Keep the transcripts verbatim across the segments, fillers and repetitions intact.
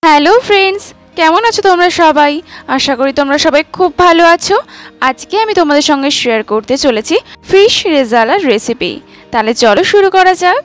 Hello friends, কেমন আছো তোমরা সবাই? আশা করি তোমরা সবাই খুব ভালো আছো। আজকে আমি তোমাদের সঙ্গে শেয়ার করতে চলেছি ফিশ রেজালার রেসিপি। তাহলে চলো শুরু করা যাক।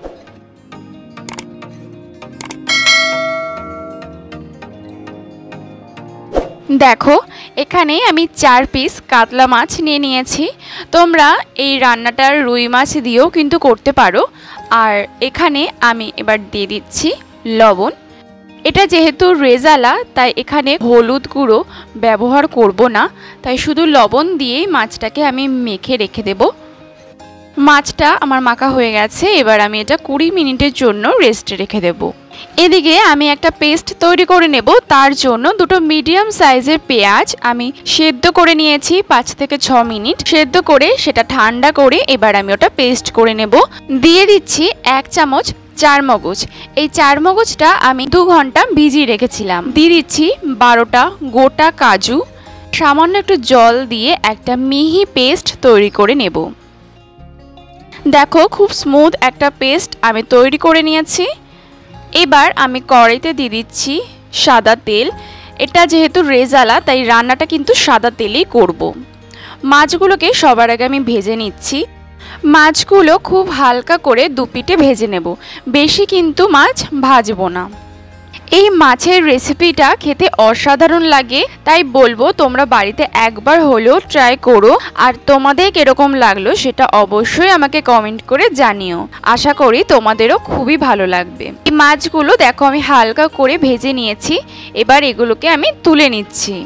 দেখো, এখানে আমি চার পিস কাতলা মাছ নিয়ে নিয়েছি। তোমরা এই রান্নাটার রুই মাছ দিয়েও কিন্তু করতে পারো। আর এখানে আমি এবার দিয়ে দিচ্ছি লবণ। এটা যেহেতু রেজালা, তাই এখানে হলুদ গুঁড়ো ব্যবহার করব না, তাই শুধু লবণ দিয়েই মাছটাকে আমি মেখে রেখে দেব। মাছটা আমার মাখা হয়ে গেছে, এবার আমি এটা কুড়ি মিনিটের জন্য রেস্টে রেখে দেব। এদিকে আমি একটা পেস্ট তৈরি করে নেব। তার জন্য দুটো মিডিয়াম সাইজের পেঁয়াজ আমি সেদ্ধ করে নিয়েছি পাঁচ থেকে ছ মিনিট। সেদ্ধ করে সেটা ঠান্ডা করে এবার আমি ওটা পেস্ট করে নেব। দিয়ে দিচ্ছি এক চামচ চার মগজ। এই চার মগজটা আমি দু ঘন্টা ভিজিয়ে রেখেছিলাম। দিয়ে দিচ্ছি বারোটা গোটা কাজু। সামান্য একটু জল দিয়ে একটা মিহি পেস্ট তৈরি করে নেব। দেখো, খুব স্মুথ একটা পেস্ট আমি তৈরি করে নিয়েছি। এবার আমি কড়াইতে দিয়ে দিচ্ছি সাদা তেল। এটা যেহেতু রেজালা, তাই রান্নাটা কিন্তু সাদা তেলেই করব। মাছগুলোকে সবার আগে আমি ভেজে নিচ্ছি। মাছগুলো খুব হালকা করে দুপিঠে ভেজে নেব, বেশি কিন্তু মাছ ভাজবো না। এই মাছের রেসিপিটা খেতে অসাধারণ লাগে, তাই বলবো তোমরা বাড়িতে একবার হলেও ট্রাই করো। আর তোমাদের কিরকম লাগলো সেটা অবশ্যই আমাকে কমেন্ট করে জানিও। আশা করি তোমাদেরও খুবই ভালো লাগবে। এই মাছগুলো দেখো আমি হালকা করে ভেজে নিয়েছি। এবার এগুলোকে আমি তুলে নিচ্ছি।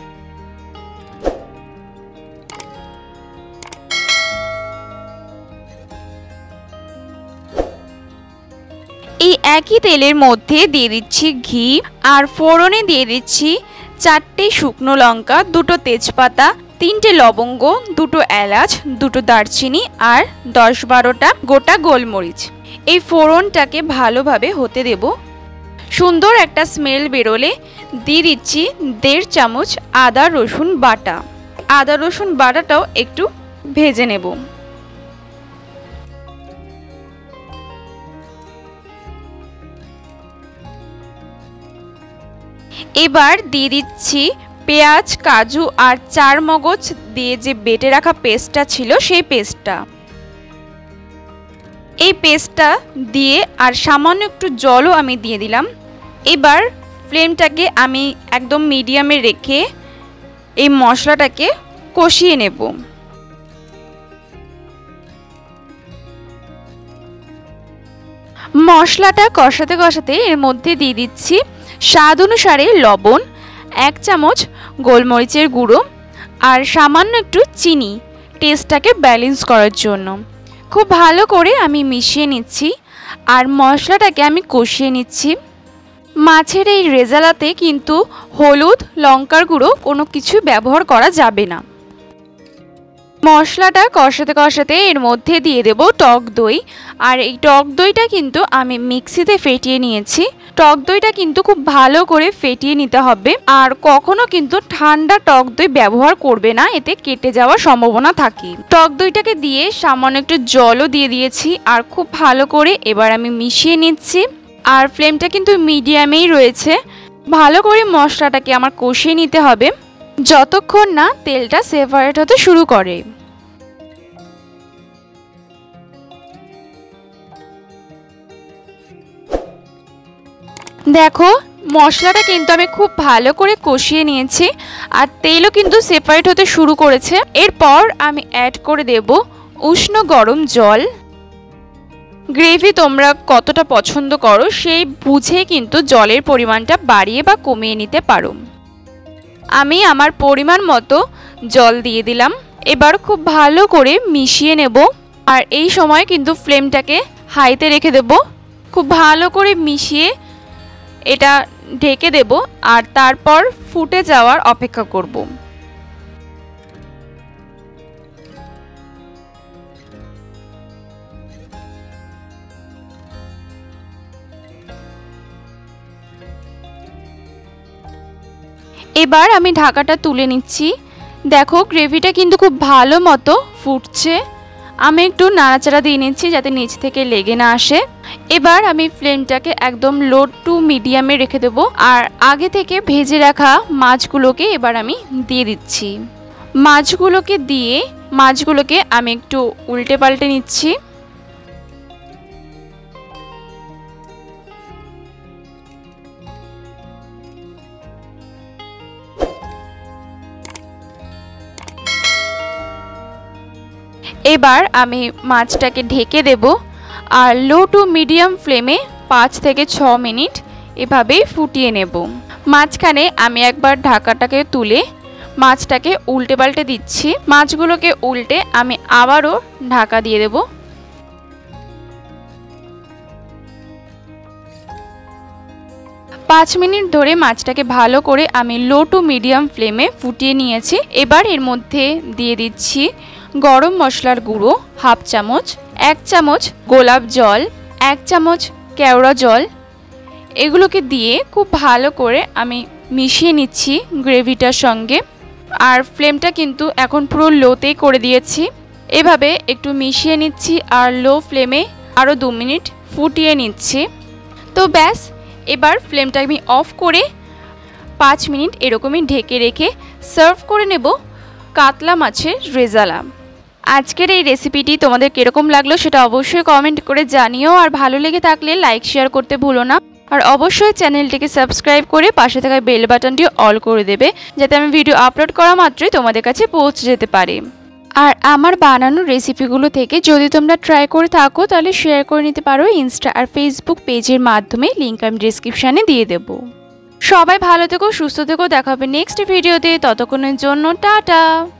এই একই তেলের মধ্যে দিয়ে দিচ্ছি ঘি, আর ফোড়নে দিয়ে দিচ্ছি চারটে শুকনো লঙ্কা, দুটো তেজপাতা, তিনটে লবঙ্গ, দুটো এলাচ, দুটো দারচিনি আর দশ বারোটা গোটা গোলমরিচ। এই ফোড়নটাকে ভালোভাবে হতে দেব। সুন্দর একটা স্মেল বেরোলে দিয়ে দিচ্ছি দেড় চামচ আদা রসুন বাটা। আদা রসুন বাটাটাও একটু ভেজে নেব। এবার দিয়ে দিচ্ছি পেঁয়াজ, কাজু আর চার মগজ দিয়ে যে বেটে রাখা পেস্টটা ছিল সেই পেস্টটা। এই পেস্টটা দিয়ে আর সামান্য একটু জলও আমি দিয়ে দিলাম। এবার ফ্লেমটাকে আমি একদম মিডিয়ামে রেখে এই মশলাটাকে কষিয়ে নেব। মশলাটা কষাতে কষাতে এর মধ্যে দিয়ে দিচ্ছি স্বাদ অনুসারে লবণ, এক চামচ গোলমরিচের গুঁড়ো আর সামান্য একটু চিনি, টেস্টটাকে ব্যালেন্স করার জন্য। খুব ভালো করে আমি মিশিয়ে নিচ্ছি আর মশলাটাকে আমি কষিয়ে নিচ্ছি। মাছের এই রেজালাতে কিন্তু হলুদ, লঙ্কার গুঁড়ো কোনো কিছু ব্যবহার করা যাবে না। মশলাটা কষাতে কষাতে এর মধ্যে দিয়ে দেব টক দই। আর এই টক দইটা কিন্তু আমি মিক্সিতে ফেটিয়ে নিয়েছি। টক দইটা কিন্তু খুব ভালো করে ফেটিয়ে নিতে হবে। আর কখনো কিন্তু ঠান্ডা টক দই ব্যবহার করবে না, এতে কেটে যাওয়ার সম্ভাবনা থাকে। টক দইটাকে দিয়ে সামান্য একটু জলও দিয়ে দিয়েছি আর খুব ভালো করে এবার আমি মিশিয়ে নিচ্ছি। আর ফ্লেমটা কিন্তু মিডিয়ামেই রয়েছে। ভালো করে মশলাটাকে আমার কষিয়ে নিতে হবে যতক্ষণ না তেলটা সেপারেট হতে শুরু করে। দেখো, মশলাটা কিন্তু আমি খুব ভালো করে কষিয়ে নিয়েছি আর তেলও কিন্তু সেপারেট হতে শুরু করেছে। এরপর আমি অ্যাড করে দেব উষ্ণ গরম জল। গ্রেভি তোমরা কতটা পছন্দ করো সেই বুঝে কিন্তু জলের পরিমাণটা বাড়িয়ে বা কমিয়ে নিতে পারো। আমি আমার পরিমাণ মতো জল দিয়ে দিলাম। এবার খুব ভালো করে মিশিয়ে নেব। আর এই সময় কিন্তু ফ্লেমটাকে হাইতে রেখে দেব। খুব ভালো করে মিশিয়ে এটা ঢেকে দেব আর তারপর ফুটে যাওয়ার অপেক্ষা করব। এবার আমি ঢাকাটা তুলে নিচ্ছি। দেখো, গ্রেভিটা কিন্তু খুব ভালো মতো ফুটছে আমি একটু নাড়াচাড়া দিয়ে নিচ্ছি যাতে নিচ থেকে লেগে না আসে। এবার আমি ফ্লেমটাকে একদম লো টু মিডিয়ামে রেখে দেবো। আর আগে থেকে ভেজে রাখা মাছগুলোকে এবার আমি দিয়ে দিচ্ছি। মাছগুলোকে দিয়ে মাছগুলোকে আমি একটু উল্টে পাল্টে নিচ্ছি। এবার আমি মাছটাকে ঢেকে দেব আর লো টু মিডিয়াম ফ্লেমে পাঁচ থেকে ছ মিনিট এভাবেই ফুটিয়ে নেব। মাঝখানে আমি একবার ঢাকাটাকে তুলে মাছটাকে উল্টে পাল্টে দিচ্ছি। মাছগুলোকে উল্টে আমি আবারও ঢাকা দিয়ে দেব। পাঁচ মিনিট ধরে মাছটাকে ভালো করে আমি লো টু মিডিয়াম ফ্লেমে ফুটিয়ে নিয়েছি। এবার এর মধ্যে দিয়ে দিচ্ছি গরম মশলার গুঁড়ো হাফ চামচ, এক চামচ গোলাপ জল, এক চামচ কেওড়া জল। এগুলোকে দিয়ে খুব ভালো করে আমি মিশিয়ে নিচ্ছি গ্রেভিটার সঙ্গে। আর ফ্লেমটা কিন্তু এখন পুরো লোতেই করে দিয়েছি। এভাবে একটু মিশিয়ে নিচ্ছি আর লো ফ্লেমে আরও দু মিনিট ফুটিয়ে নিচ্ছি। তো ব্যাস, এবার ফ্লেমটা আমি অফ করে পাঁচ মিনিট এরকমই ঢেকে রেখে সার্ভ করে নেব কাতলা মাছের রেজালা। আজকের এই রেসিপিটি তোমাদের কীরকম লাগলো সেটা অবশ্যই কমেন্ট করে জানিও। আর ভালো লেগে থাকলে লাইক শেয়ার করতে ভুলো না। আর অবশ্যই চ্যানেলটিকে সাবস্ক্রাইব করে পাশে থাকা বেল বাটনটি অল করে দেবে যাতে আমি ভিডিও আপলোড করা মাত্রই তোমাদের কাছে পৌঁছে যেতে পারে। আর আমার বানানো রেসিপিগুলো থেকে যদি তোমরা ট্রাই করে থাকো তাহলে শেয়ার করে নিতে পারো ইনস্টা আর ফেসবুক পেজের মাধ্যমে, লিঙ্ক আমি ডিসক্রিপশানে দিয়ে দেবো। সবাই ভালো থেকো, সুস্থ থেকো, দেখা হবে নেক্সট ভিডিওতে। ততক্ষণের জন্য টাটা।